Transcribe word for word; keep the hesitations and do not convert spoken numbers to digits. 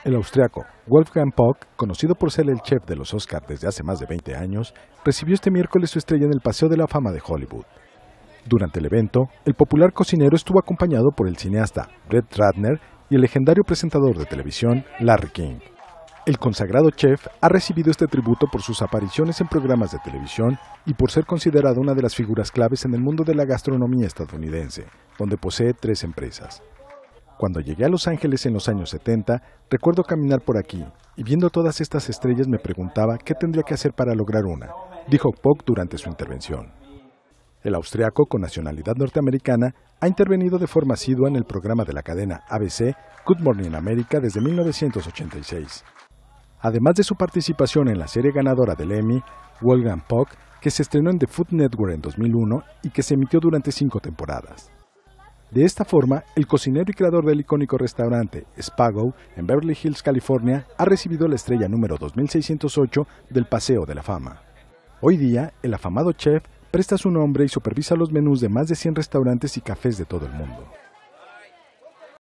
El austriaco Wolfgang Puck, conocido por ser el chef de los Oscars desde hace más de veinte años, recibió este miércoles su estrella en el Paseo de la Fama de Hollywood. Durante el evento, el popular cocinero estuvo acompañado por el cineasta Brett Ratner y el legendario presentador de televisión Larry King. El consagrado chef ha recibido este tributo por sus apariciones en programas de televisión y por ser considerado una de las figuras claves en el mundo de la gastronomía estadounidense, donde posee tres empresas. Cuando llegué a Los Ángeles en los años setenta, recuerdo caminar por aquí y viendo todas estas estrellas me preguntaba qué tendría que hacer para lograr una, dijo Puck durante su intervención. El austriaco, con nacionalidad norteamericana, ha intervenido de forma asidua en el programa de la cadena A B C Good Morning America desde mil novecientos ochenta y seis. Además de su participación en la serie ganadora del Emmy, Wolfgang Puck, que se estrenó en The Food Network en dos mil uno y que se emitió durante cinco temporadas. De esta forma, el cocinero y creador del icónico restaurante Spago en Beverly Hills, California, ha recibido la estrella número dos mil seiscientos ocho del Paseo de la Fama. Hoy día, el afamado chef presta su nombre y supervisa los menús de más de cien restaurantes y cafés de todo el mundo.